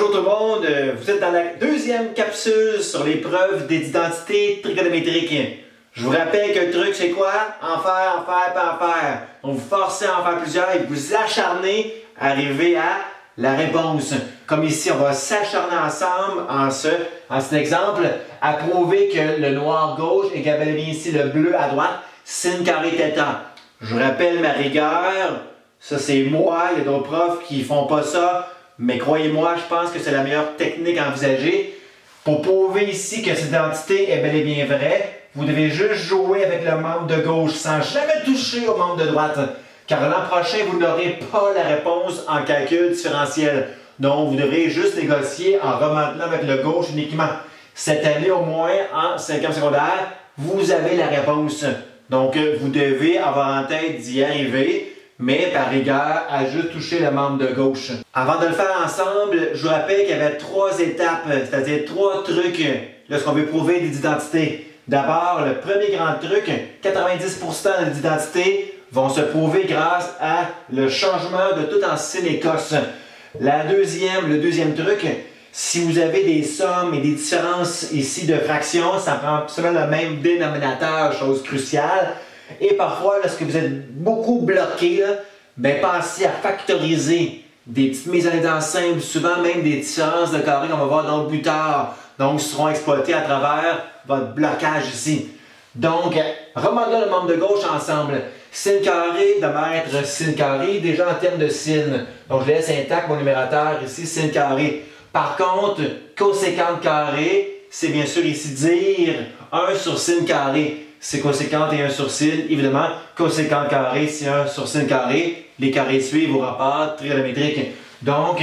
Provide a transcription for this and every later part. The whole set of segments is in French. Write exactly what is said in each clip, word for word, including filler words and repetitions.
Bonjour tout le monde, vous êtes dans la deuxième capsule sur les preuves d'identité trigonométrique. Je vous rappelle que le truc c'est quoi? En faire, en faire, pas en faire. Donc vous forcez à en faire plusieurs et vous acharnez à arriver à la réponse. Comme ici, on va s'acharner ensemble en ce, en cet exemple à prouver que le noir gauche égale bel et bien ici le bleu à droite, sin carré θ. Je vous rappelle ma rigueur, ça c'est moi, il y a d'autres profs qui font pas ça. Mais croyez-moi, je pense que c'est la meilleure technique à envisager. Pour prouver ici que cette identité est bel et bien vraie, vous devez juste jouer avec le membre de gauche sans jamais toucher au membre de droite. Car l'an prochain, vous n'aurez pas la réponse en calcul différentiel. Donc, vous devrez juste négocier en remontant avec le gauche uniquement. Cette année, au moins, en cinquième secondaire, vous avez la réponse. Donc, vous devez avoir en tête d'y arriver. Mais par rigueur, à juste toucher le membre de gauche. Avant de le faire ensemble, je vous rappelle qu'il y avait trois étapes, c'est-à-dire trois trucs lorsqu'on veut prouver des identités. D'abord, le premier grand truc, quatre-vingt-dix pour cent des identités vont se prouver grâce à le changement de tout en sin et cos. La deuxième, le deuxième truc, si vous avez des sommes et des différences ici de fractions, ça prend seulement le même dénominateur, chose cruciale. Et parfois, lorsque vous êtes beaucoup bloqué, là, ben, pensez à factoriser des petites mises en état simples, souvent même des différences de carré qu'on va voir dans le plus tard, donc seront exploitées à travers votre blocage ici. Donc, remodelons le membre de gauche ensemble. Sin carré demeure être sin carré, déjà en termes de sin. Donc, je laisse intact mon numérateur ici, sin carré. Par contre, coséquent carré, c'est bien sûr ici dire un sur sin carré. C'est coséquent et un sur sin, évidemment, coséquent carré, c'est un sur sin carré. Les carrés suivent au rapport trigonométrique. Donc,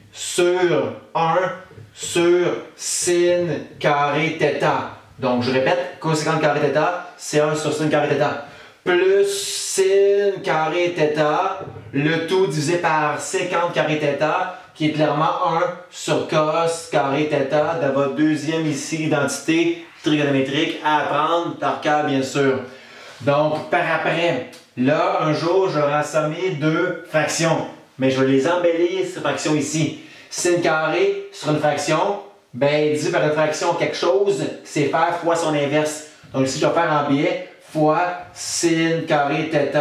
sur un sur sin carré θ. Donc, je répète, coséquent carré θ, c'est un sur sin carré θ. Plus sin carré θ, le tout divisé par séquent carré θ, qui est clairement un sur cos carré θ de votre deuxième ici identité trigonométrique à apprendre par cœur, bien sûr. Donc, par après, là, un jour, j'aurai assommé deux fractions. Mais je vais les embellir, ces fractions ici. Sin carré sur une fraction, ben, divisé par une fraction quelque chose, c'est faire fois son inverse. Donc ici, je vais faire en biais fois sin carré θ,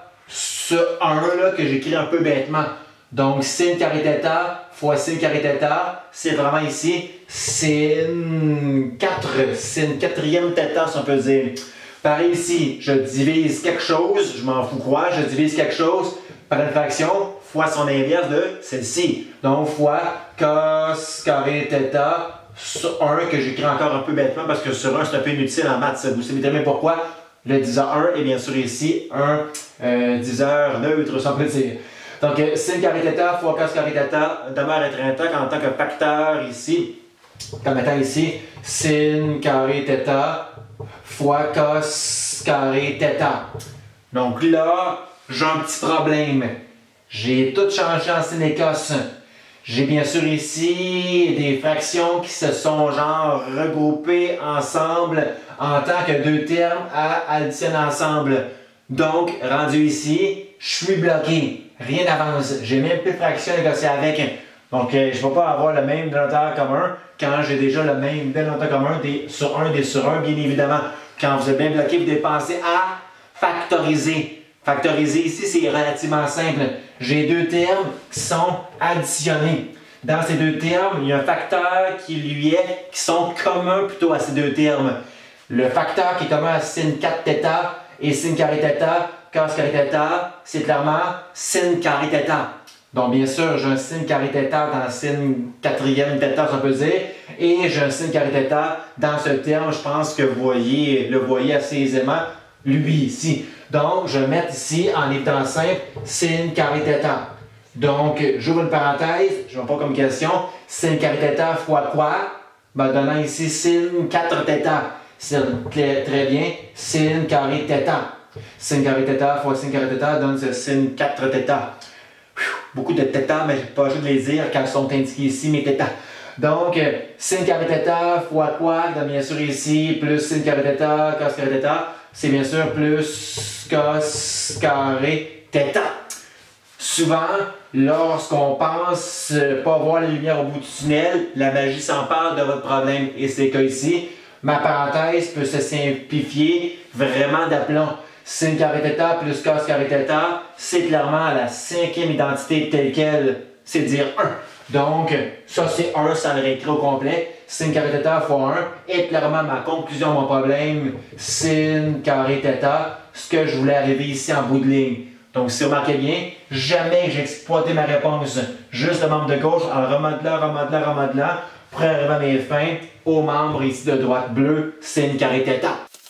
ce un là que j'écris un peu bêtement. Donc, sin carré θ fois sin carré θ, c'est vraiment ici sin quatre, sin quatrième θ, si on peut dire. Pareil ici, je divise quelque chose, je m'en fous quoi, je divise quelque chose par une fraction fois son inverse de celle-ci. Donc, fois cos carré θ sur un, que j'écris encore un peu bêtement parce que sur un, c'est un peu inutile en maths. Vous savez très bien pourquoi. Le diviseur un est bien sûr ici un euh, diviseur neutre, si on peut dire. Donc, sin carré θ fois cos carré θ demeure être intact en tant que facteur ici, comme étant ici sin carré θ fois cos carré θ. Donc là, j'ai un petit problème. J'ai tout changé en sin et cos. J'ai bien sûr ici des fractions qui se sont genre regroupées ensemble en tant que deux termes à additionner ensemble. Donc, rendu ici, je suis bloqué. Rien n'avance. J'ai même plus de fractions à négocier avec. Donc, euh, je ne vais pas avoir le même dénominateur commun quand j'ai déjà le même dénominateur commun des sur un, des sur un, bien évidemment. Quand vous êtes bien bloqué, vous devez penser à factoriser. Factoriser ici, c'est relativement simple. J'ai deux termes qui sont additionnés. Dans ces deux termes, il y a un facteur qui lui est, qui sont communs plutôt à ces deux termes. Le facteur qui est commun à sin quatre θ et sin carré θ, cos carré θ, c'est clairement sin carré θ. Donc, bien sûr, j'ai un sin carré θ dans sin quatrième θ, si on peut dire, et j'ai un sin carré θ dans ce terme. Je pense que vous voyez, le voyez assez aisément, lui ici. Donc, je vais mettre ici, en étant simple, sin carré θ. Donc, j'ouvre une parenthèse, je ne vois pas comme question, sin carré θ fois quoi? Ben, donnant ici sin quatre θ. C'est très bien, sin carré θ. Sin carré θ fois sin carré θ donne ce sin quatre θ. Beaucoup de θ, mais je n'ai pas besoin de les dire quand ils sont indiqués ici, mes θ. Donc, sin carré θ fois quoi? Donc, bien sûr ici, plus sin carré θ, cos carré θ, c'est bien sûr plus cos carré θ. Souvent, lorsqu'on pense pas voir la lumière au bout du tunnel, la magie s'empare de votre problème. Et c'est le cas ici. Ma parenthèse peut se simplifier vraiment d'aplomb. Sin carré θ plus cos carré θ, c'est clairement la cinquième identité telle qu'elle, c'est dire un. Donc, ça c'est un, ça le réécrit au complet. Sin carré θ fois un est clairement ma conclusion, mon problème. Sin carré θ, ce que je voulais arriver ici en bout de ligne. Donc, si vous remarquez bien, jamais j'ai exploité ma réponse. Juste le membre de gauche en remodelant, remodelant, remodelant, pour arriver à mes fins au membre ici de droite bleu, sin carré θ.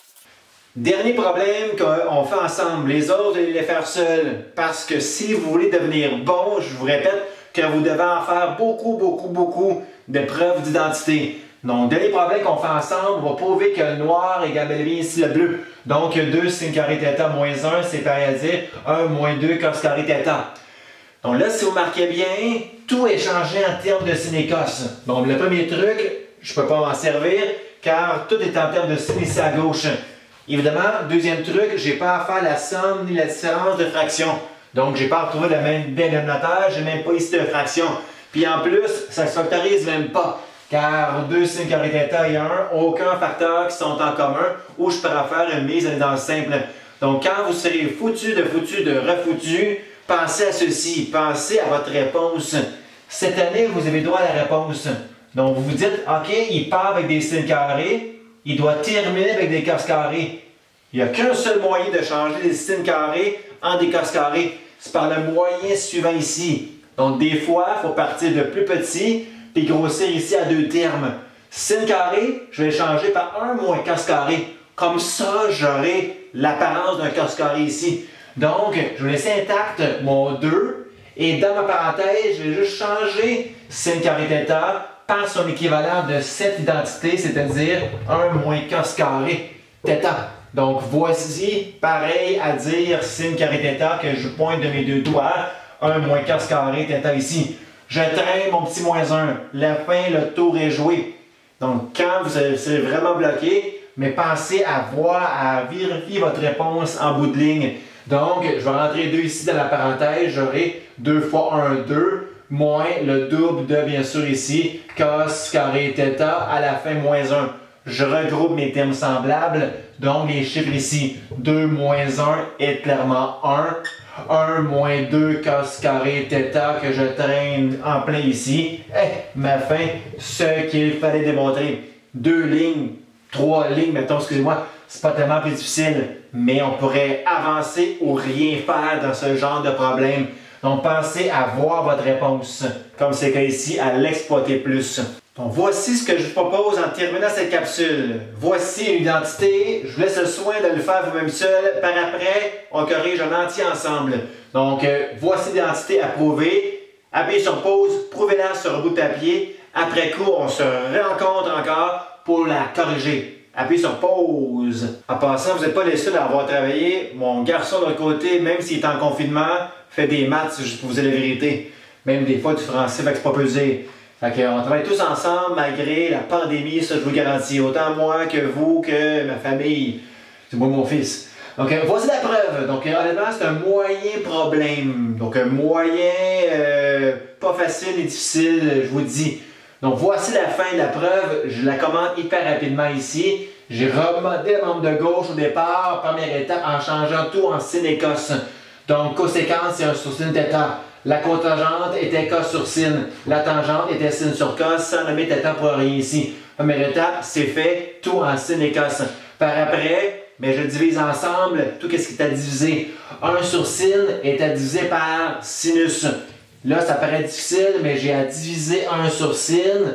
Dernier problème qu'on fait ensemble, les autres, vous allez les faire seuls. Parce que si vous voulez devenir bon, je vous répète que vous devez en faire beaucoup, beaucoup, beaucoup de preuves d'identité. Donc, dernier problème qu'on fait ensemble, on va prouver que le noir égale bel et bien ici le bleu. Donc, deux sin carré θ moins un, c'est pareil à dire un moins deux cos carré θ. Donc là, si vous marquez bien, tout est changé en termes de sin et cos. Donc, le premier truc, je ne peux pas m'en servir car tout est en termes de sin ici à gauche. Évidemment, deuxième truc, je n'ai pas à faire la somme ni la différence de fraction. Donc, je n'ai pas à retrouver le même dénominateur, je n'ai même pas ici de fraction. Puis en plus, ça ne se factorise même pas. Car deux sin carré θ et un, aucun facteur qui sont en commun où je pourrais faire une mise dans le simple. Donc, quand vous serez foutu de foutu de refoutu, pensez à ceci, pensez à votre réponse. Cette année, vous avez droit à la réponse. Donc, vous vous dites, OK, il part avec des sin carrés. Il doit terminer avec des cos carrés. Il n'y a qu'un seul moyen de changer les sin carrés en des cos carrés. C'est par le moyen suivant ici. Donc, des fois, il faut partir de plus petit puis grossir ici à deux termes. Sin carré, je vais changer par un moins cos carré. Comme ça, j'aurai l'apparence d'un cos carré ici. Donc, je vais laisser intact mon deux. Et dans ma parenthèse, je vais juste changer sin carré θ par son équivalent de cette identité, c'est-à-dire un moins cos carré θ. Donc voici, pareil à dire sin carré θ que je pointe de mes deux doigts, un moins cos carré θ ici. Je traîne mon petit moins un. La fin, le tour est joué. Donc quand vous serez vraiment bloqué, mais pensez à voir, à vérifier votre réponse en bout de ligne. Donc, je vais rentrer deux ici dans la parenthèse, j'aurai deux fois un, deux. Moins le double de, bien sûr, ici, cos carré θ, à la fin, moins un. Je regroupe mes termes semblables, donc les chiffres ici, deux moins un est clairement un. un moins deux cos carré θ que je traîne en plein ici. Et ma fin, ce qu'il fallait démontrer. Deux lignes, trois lignes, mettons, excusez-moi, c'est pas tellement plus difficile, mais on pourrait avancer ou rien faire dans ce genre de problème. Donc, pensez à voir votre réponse, comme c'est le cas ici, à l'exploiter plus. Donc, voici ce que je vous propose en terminant cette capsule. Voici une identité. Je vous laisse le soin de le faire vous-même seul. Par après, on corrige un entier ensemble. Donc, euh, voici l'identité à prouver. Appuyez sur pause, prouvez-la sur un bout de papier. Après coup, on se rencontre encore pour la corriger. Appuyez sur pause. En passant, vous n'êtes pas les seuls à avoir travaillé. Mon garçon de l'autre côté, même s'il est en confinement, fait des maths, juste pour vous dire la vérité. Même des fois du français, fait que c'est pas pesé. Fait qu'on travaille tous ensemble malgré la pandémie, ça je vous garantis. Autant moi que vous, que ma famille. C'est moi mon fils. Donc voici la preuve. Donc honnêtement, c'est un moyen problème. Donc un moyen euh, pas facile et difficile, je vous dis. Donc voici la fin de la preuve. Je la commande hyper rapidement ici. J'ai remonté le membre de gauche au départ, première étape, en changeant tout en sin et cos. Donc, coséquence, c'est un sur sin θ. La cotangente était cos sur sin. La tangente était sin sur cos, sans nommer θ pour rien ici. Première étape, c'est fait, tout en sin et cos. Par après, mais je divise ensemble tout ce qui est à diviser. un sur sin est à diviser par sinus. Là, ça paraît difficile, mais j'ai à diviser un sur sin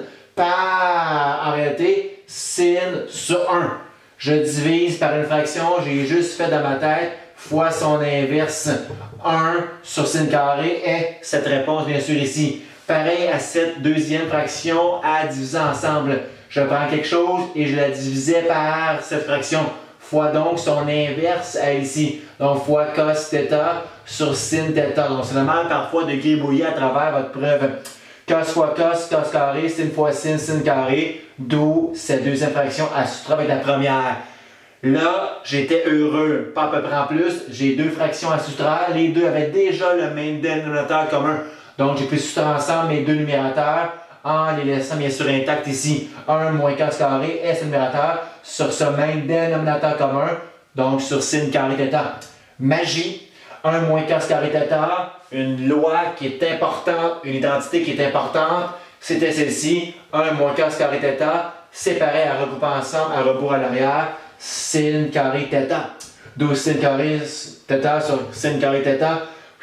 par, en réalité, sin sur un. Je divise par une fraction, j'ai juste fait dans ma tête fois son inverse, un sur sin carré, et cette réponse, bien sûr, ici. Pareil à cette deuxième fraction à diviser ensemble. Je prends quelque chose et je la divisais par cette fraction. Fois donc son inverse à ici. Donc, fois cos θ sur sin θ. Donc, c'est normal parfois de gribouiller à travers votre preuve. Cos fois cos, cos carré, sin fois sin, sin carré. D'où cette deuxième fraction à soustraire avec la première. Là, j'étais heureux, pas à peu près en plus. J'ai deux fractions à soustraire. Les deux avaient déjà le même dénominateur commun. Donc, j'ai pu soustraire ensemble mes deux numérateurs en les laissant bien sûr intacts ici. un moins cos carré est ce numérateur sur ce même dénominateur commun. Donc, sur sin carré θ. Magie. un moins cos carré θ. Une loi qui est importante, une identité qui est importante. C'était celle-ci. un moins cos carré θ. Séparé à regrouper ensemble, à rebours à l'arrière. Sin carré θ. D'où sin carré θ sur sin carré θ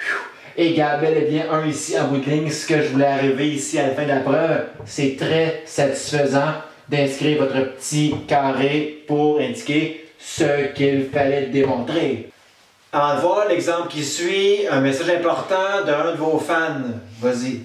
égale bel et bien un ici en bout de ligne. Ce que je voulais arriver ici à la fin de la preuve, c'est très satisfaisant d'inscrire votre petit carré pour indiquer ce qu'il fallait démontrer. Avant de voir l'exemple qui suit, un message important d'un de vos fans. Vas-y.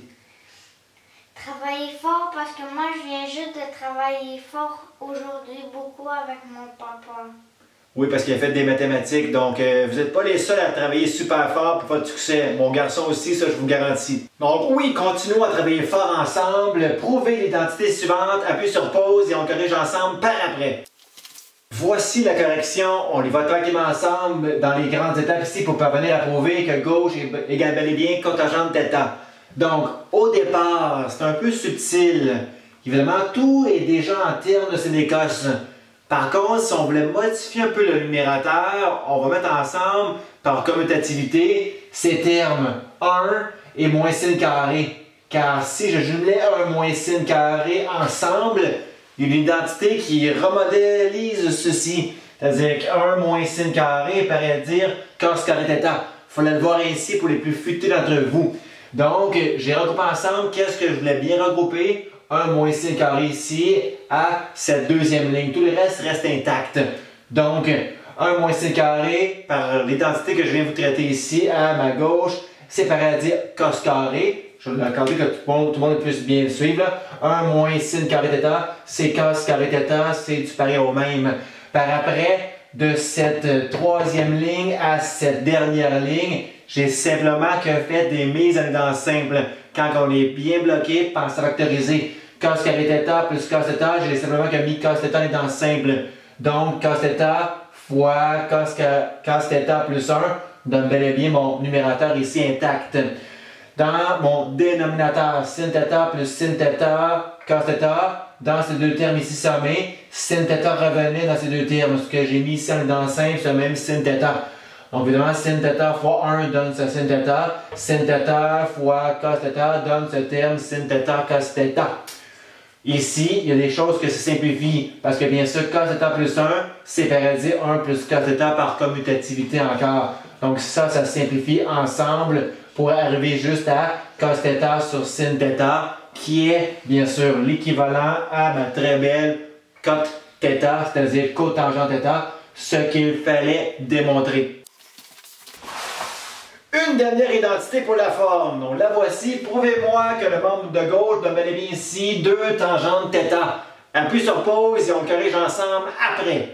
Travaillez fort parce que moi je viens juste de travailler fort aujourd'hui beaucoup avec mon papa. Oui, parce qu'il a fait des mathématiques, donc euh, vous n'êtes pas les seuls à travailler super fort pour votre succès. Mon garçon aussi, ça je vous garantis. Donc oui, continuons à travailler fort ensemble, prouvez l'identité suivante, appuyez sur pause et on corrige ensemble par après. Voici la correction, on les va tranquillement ensemble dans les grandes étapes ici pour parvenir à prouver que gauche est égale bel et bien cotangente θ. Donc, au départ, c'est un peu subtil. Évidemment, tout est déjà en termes de sin et cos. Par contre, si on voulait modifier un peu le numérateur, on va mettre ensemble, par commutativité, ces termes un et moins sin carré. Car si je jumelais un moins sin carré ensemble, il y a une identité qui remodélise ceci. C'est-à-dire qu'un moins sin carré paraît dire cos carré θ. Il fallait le voir ainsi pour les plus futés d'entre vous. Donc, j'ai regroupé ensemble qu'est-ce que je voulais bien regrouper. un moins sin carré ici à cette deuxième ligne. Tout le reste reste intact. Donc, un moins sin carré par l'identité que je viens vous traiter ici à ma gauche, c'est pareil à dire cos carré. Je vais l'accorder que tout le monde, tout le monde puisse bien le suivre. Là. un moins sin carré θ, c'est cos carré θ, c'est du pareil au même. Par après, de cette troisième ligne à cette dernière ligne, j'ai simplement que fait des mises en évidence simples. Quand on est bien bloqué, pensez à factoriser. Cos carré θ plus cos θ, j'ai simplement que mis cos θ en évidence simple. Donc, cos θ fois cos, cos θ plus un donne bel et bien mon numérateur ici intact. Dans mon dénominateur, sin θ plus sin θ, cos θ, dans ces deux termes ici sommés, sin θ revenait dans ces deux termes. Ce que j'ai mis ici en évidence simple, c'est même sin θ. Donc évidemment, sin θ fois un donne ce sin θ. Sin θ fois cos θ donne ce terme sin θ cos θ. Ici, il y a des choses que se simplifient. Parce que bien sûr, cos θ plus un, c'est pareil dire un plus cos θ par commutativité encore. Donc ça, ça se simplifie ensemble pour arriver juste à cos θ sur sin θ, qui est bien sûr l'équivalent à ma très belle cot θ, c'est-à-dire cotangente θ, ce qu'il fallait démontrer. Une dernière identité pour la forme. Donc la voici. Prouvez-moi que le membre de gauche donne bel et bien ici deux tangentes θ. Appuie sur pause et on corrige ensemble après.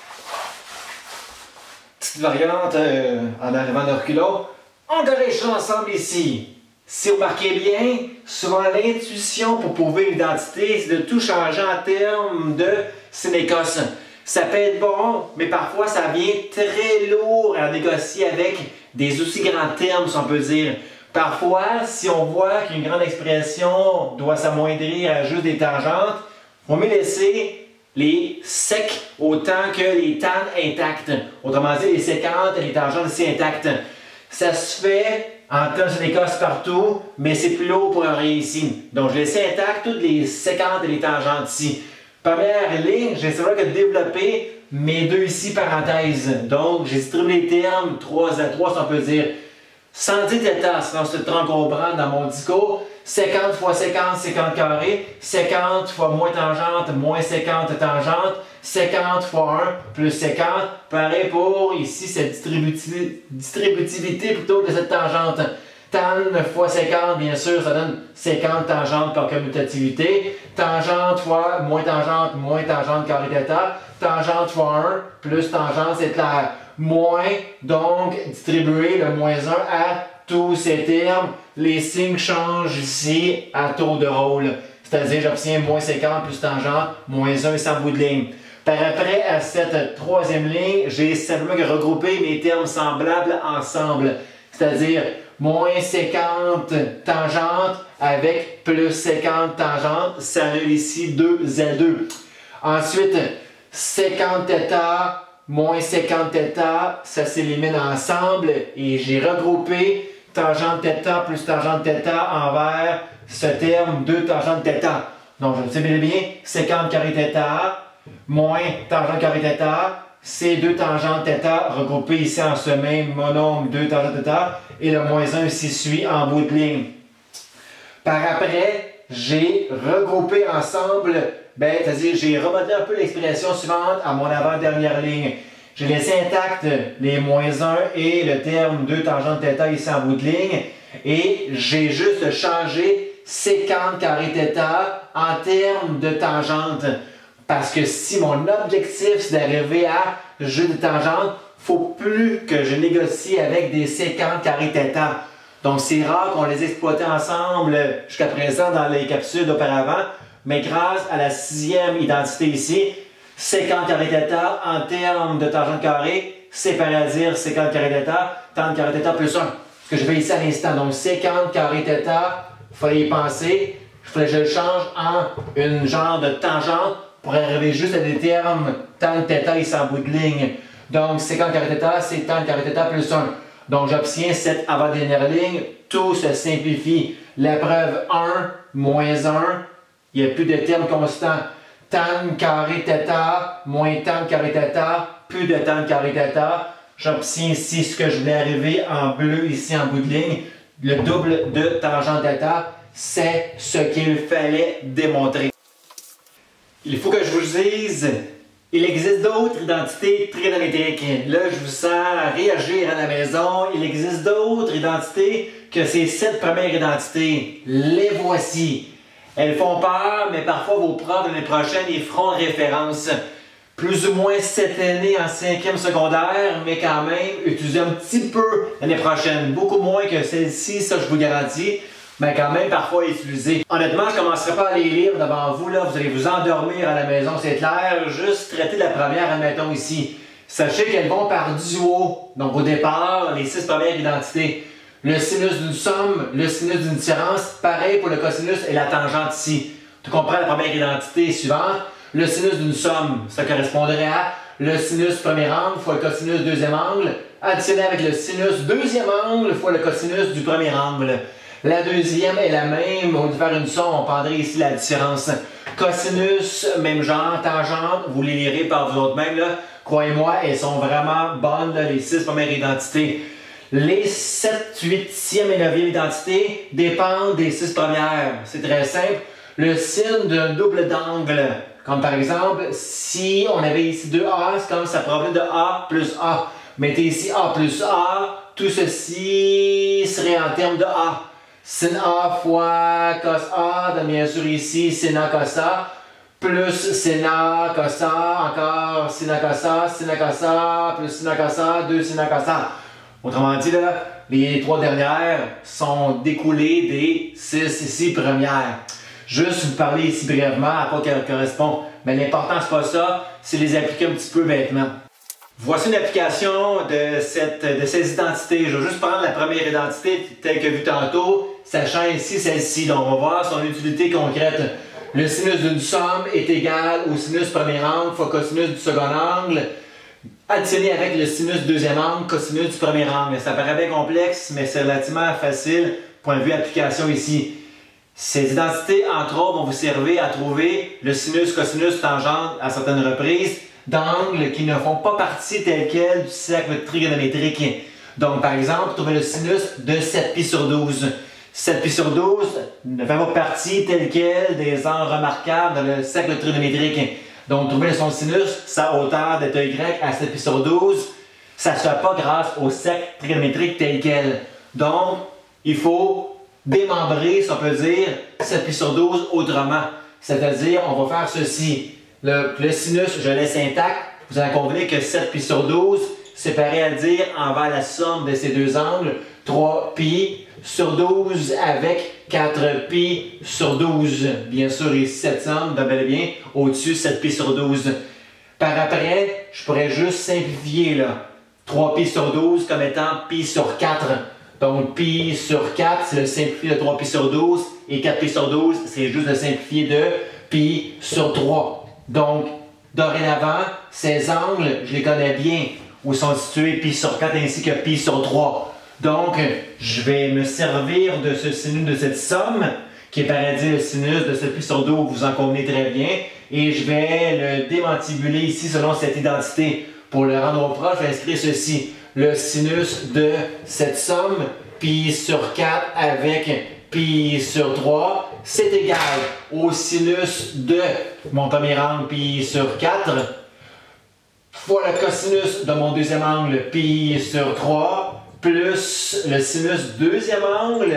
Petite variante euh, en arrivant de reculons. On corrige ensemble ici. Si vous marquez bien, souvent l'intuition pour prouver l'identité, c'est de tout changer en termes de sin et cos. Ça peut être bon, mais parfois ça vient très lourd à négocier avec des aussi grands termes, si on peut dire. Parfois, si on voit qu'une grande expression doit s'amoindrir à juste des tangentes, il faut mieux laisser les secs autant que les tan intacts. Autrement dit, les séquentes et les tangentes ici intactes. Ça se fait en termes de cos partout, mais c'est plus lourd pour un rien ici. Donc, je laisse intact toutes les séquentes et les tangentes ici. Première ligne, j'ai essayé de développer mes deux ici parenthèses. Donc, j'ai distribué les termes trois à trois, si on peut dire. cent dix θ, sinon c'est trop encombrant dans mon discours. cinquante fois cinquante, cinquante carré. cinquante fois moins tangente, moins cinquante tangente. cinquante fois un plus cinquante. Pareil pour ici, cette distributivité, distributivité plutôt de cette tangente. Tan fois cinquante, bien sûr, ça donne cinquante tangentes par commutativité. Tangente fois moins tangente, moins tangente carré θ. Tangente fois un, plus tangente, c'est clair. Moins, donc, distribuer le moins un à tous ces termes. Les signes changent ici à tour de rôle. C'est-à-dire, j'obtiens moins cinquante plus tangente, moins un sans bout de ligne. Par après, à cette troisième ligne, j'ai simplement regroupé mes termes semblables ensemble. C'est-à-dire moins cinquante tangentes avec plus cinquante tangentes, ça annule ici deux L deux. Ensuite, cinquante θ moins cinquante θ, ça s'élimine ensemble et j'ai regroupé tangente θ plus tangente θ envers ce terme deux tangentes θ. Donc, je me sais bien bien, cinquante carré θ moins tangente carré θ, c'est deux tangentes θ regroupées ici en ce même monôme deux tangentes θ et le moins un s'y suit en bout de ligne. Par après, j'ai regroupé ensemble, ben, c'est-à-dire j'ai remodelé un peu l'expression suivante à mon avant-dernière ligne. J'ai laissé intact les moins un et le terme deux tangentes θ ici en bout de ligne et j'ai juste changé cinquante carré θ en termes de tangente. Parce que si mon objectif c'est d'arriver à jeu de tangente, il ne faut plus que je négocie avec des cinquante carré θ. Donc c'est rare qu'on les exploite ensemble jusqu'à présent dans les capsules d'auparavant, mais grâce à la sixième identité ici, cinquante carré θ en termes de tangente carrée, c'est pareil à dire cinquante carré θ, tangente carré θ plus un. Ce que je fais ici à l'instant, donc cinquante carré θ, il fallait y penser, il fallait que je le change en une genre de tangente pour arriver juste à des termes tangente θ ici en bout de ligne. Donc cinquante carré θ, c'est tangente carré θ plus un. Donc j'obtiens cette avant-dernière ligne, tout se simplifie. La preuve un moins un, il n'y a plus de termes constants. Tan carré θ moins tan carré θ, plus de tan carré θ. J'obtiens ici ce que je voulais arriver en bleu ici en bout de ligne. Le double de tangente θ, c'est ce qu'il fallait démontrer. Il faut que je vous dise, il existe d'autres identités trigonométriques. Là, je vous sens réagir à la maison. Il existe d'autres identités que ces sept premières identités. Les voici. Elles font peur, mais parfois vos profs l'année prochaine y feront référence. Plus ou moins cette année en cinquième secondaire, mais quand même, utilisez un petit peu l'année prochaine. Beaucoup moins que celle-ci, ça je vous garantis. Mais quand même parfois utilisé. Honnêtement, je ne commencerai pas à les lire devant vous, là, vous allez vous endormir à la maison, c'est clair. Juste traiter la première, admettons ici. Sachez qu'elles vont par duo. Donc au départ, les six premières identités. Le sinus d'une somme, le sinus d'une différence, pareil pour le cosinus et la tangente ici. Tu comprends la première identité suivante. Le sinus d'une somme, ça correspondrait à le sinus premier angle fois le cosinus deuxième angle, additionné avec le sinus deuxième angle fois le cosinus du premier angle. La deuxième est la même, on va faire une somme, on prendrait ici la différence. Cosinus, même genre, tangente, vous les lirez par vous autres même, là. Croyez-moi, elles sont vraiment bonnes, là, les six premières identités. Les sept, huitième et neuvième identités dépendent des six premières. C'est très simple. Le signe d'un double d'angle, comme par exemple, si on avait ici deux A, c'est comme ça provenait de A plus A. Mettez ici A plus A, tout ceci serait en termes de A. Sin A fois cos A, donc bien sûr ici sin A cos A, plus sin A cos A, encore sin A cos A, sin A cos A, plus sin A cos A, deux sin A cos A. Autrement dit, là, les trois dernières sont découlées des six ici premières. Juste vous parler ici brièvement à quoi qu'elles correspondent. Mais l'important, c'est pas ça, c'est les appliquer un petit peu bêtement. Voici une application de, cette, de ces identités. Je vais juste prendre la première identité telle que vue tantôt, sachant ici celle-ci. Donc on va voir son utilité concrète. Le sinus d'une somme est égal au sinus premier angle fois cosinus du second angle, additionné avec le sinus deuxième angle, cosinus du premier angle. Ça paraît bien complexe, mais c'est relativement facile, point de vue application ici. Ces identités, entre autres, vont vous servir à trouver le sinus, cosinus, tangente à certaines reprises d'angles qui ne font pas partie tel quel du cercle trigonométrique. Donc, par exemple, trouver le sinus de sept pi sur douze. sept pi sur douze ne fait pas partie tel quel des angles remarquables dans le cercle trigonométrique. Donc, trouver son sinus, sa hauteur d'état Y à sept pi sur douze, ça ne se fait pas grâce au cercle trigonométrique tel quel. Donc, il faut démembrer, si on peut dire, sept pi sur douze autrement. C'est-à-dire, on va faire ceci. Le, le sinus, je laisse intact. Vous en convenez que sept pi sur douze, c'est pareil à dire envers la somme de ces deux angles, trois pi sur douze avec quatre pi sur douze. Bien sûr, ici, cette somme, de bel et bien, au-dessus, sept pi sur douze. Par après, je pourrais juste simplifier là. trois pi sur douze comme étant pi sur quatre. Donc pi sur quatre, c'est le simplifié de trois pi sur douze. Et quatre pi sur douze, c'est juste le simplifié de pi sur trois. Donc, dorénavant, ces angles, je les connais bien. Où sont situés pi sur quatre ainsi que pi sur trois. Donc, je vais me servir de ce sinus, de cette somme, qui est paradis le sinus de ce pi sur deux, vous en convenez très bien. Et je vais le démantibuler ici selon cette identité. Pour le rendre au proche, je vais inscrire ceci. Le sinus de cette somme, pi sur quatre avec pi sur trois, c'est égal au sinus de mon premier angle, pi sur quatre, fois le cosinus de mon deuxième angle, pi sur trois, plus le sinus deuxième angle,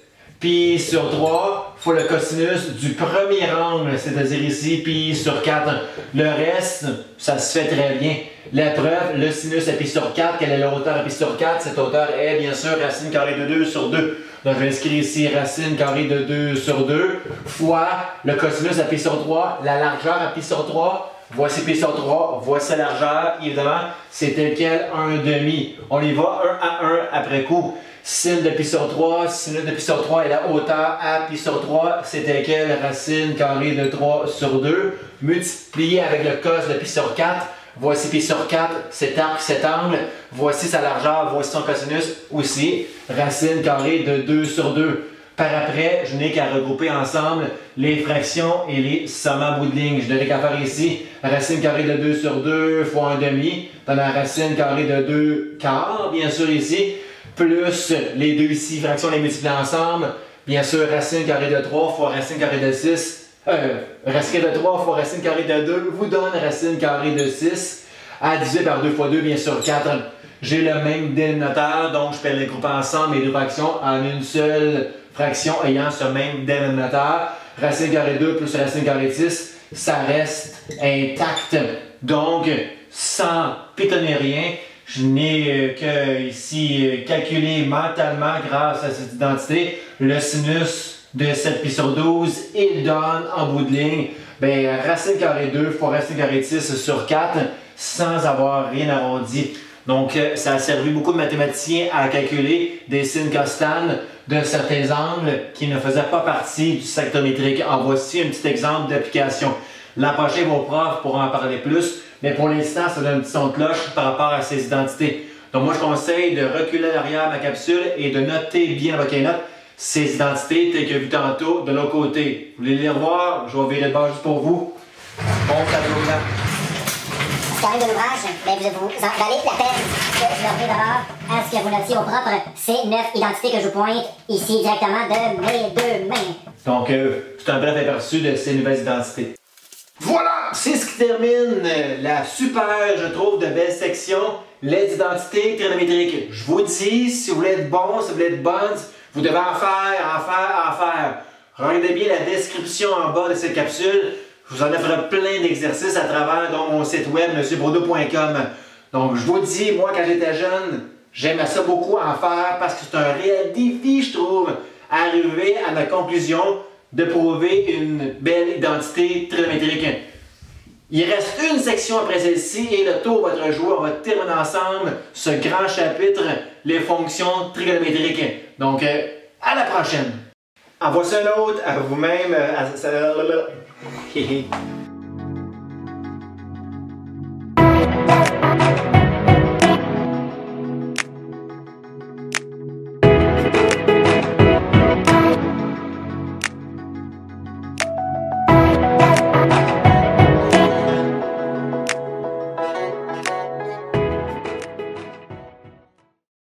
pi sur trois, fois le cosinus du premier angle, c'est-à-dire ici, pi sur quatre. Le reste, ça se fait très bien. La preuve, le sinus à pi sur quatre, quelle est la hauteur à pi sur quatre? Cette hauteur est bien sûr racine carrée de deux sur deux. Donc je vais inscrire ici racine carrée de deux sur deux, fois le cosinus à pi sur trois, la largeur à pi sur trois. Voici pi sur trois, voici la largeur. Évidemment, c'est tel quel un demi. On y va un à un après coup. Sin de pi sur trois, sinus de pi sur trois et la hauteur à pi sur trois, c'est tel quel racine carrée de trois sur deux, multiplié avec le cos de pi sur quatre. Voici pi sur quatre, cet arc, cet angle. Voici sa largeur, voici son cosinus aussi. Racine carrée de deux sur deux. Par après, je n'ai qu'à regrouper ensemble les fractions et les sommes en bout de ligne. Je n'aurai qu'à faire ici racine carrée de deux sur deux fois un demi, dans la racine carrée de deux quarts, bien sûr ici, plus les deux ici, fractions les multiplier ensemble, bien sûr racine carrée de trois fois racine carrée de six, euh, racine carrée de trois fois racine carrée de deux vous donne racine carrée de six, à diviser par deux fois deux, bien sûr quatre. J'ai le même dénominateur, donc je peux les grouper ensemble, les deux fractions, en une seule fraction ayant ce même dénominateur. Racine carrée de deux plus racine carrée de six, ça reste intact. Donc, sans pitonner rien, je n'ai que ici calculé mentalement, grâce à cette identité, le sinus de sept pi sur douze. Il donne en bout de ligne ben, racine carrée de deux fois racine carrée de six sur quatre, sans avoir rien arrondi. Donc, ça a servi beaucoup de mathématiciens à calculer des sines costanes de certains angles qui ne faisaient pas partie du secteur métrique. En voici un petit exemple d'application. L'an prochain, vos profs pourront en parler plus, mais pour l'instant, ça donne un petit son de cloche par rapport à ces identités. Donc, moi, je conseille de reculer à l'arrière ma capsule et de noter bien avec les notes ces identités telles que vu tantôt de l'autre côté. Vous voulez les revoir? Je vais virer de bord juste pour vous. Bon tableau là. Carré de l'ouvrage, mais vous, vous en valez la peine que je leur dis d'abord à ce que vous notiez au propre ces neuf identités que je vous pointe ici directement de mes deux mains. Donc, euh, c'est un bref aperçu de ces nouvelles identités. Voilà! C'est ce qui termine la super, je trouve, de belle section, les identités trigonométriques. Je vous dis, si vous voulez être bon, si vous voulez être bonne, vous devez en faire, en faire, en faire. Regardez bien la description en bas de cette capsule. Je vous en offre plein d'exercices à travers donc, mon site web, monsieur bourdeau point com. Donc, je vous dis, moi, quand j'étais jeune, j'aimais ça beaucoup en faire parce que c'est un réel défi, je trouve, à arriver à ma conclusion de prouver une belle identité trigonométrique. Il reste une section après celle-ci et le tour va être joué. On va terminer ensemble ce grand chapitre, les fonctions trigonométriques. Donc, euh, à la prochaine. En voici un autre à vous-même. À...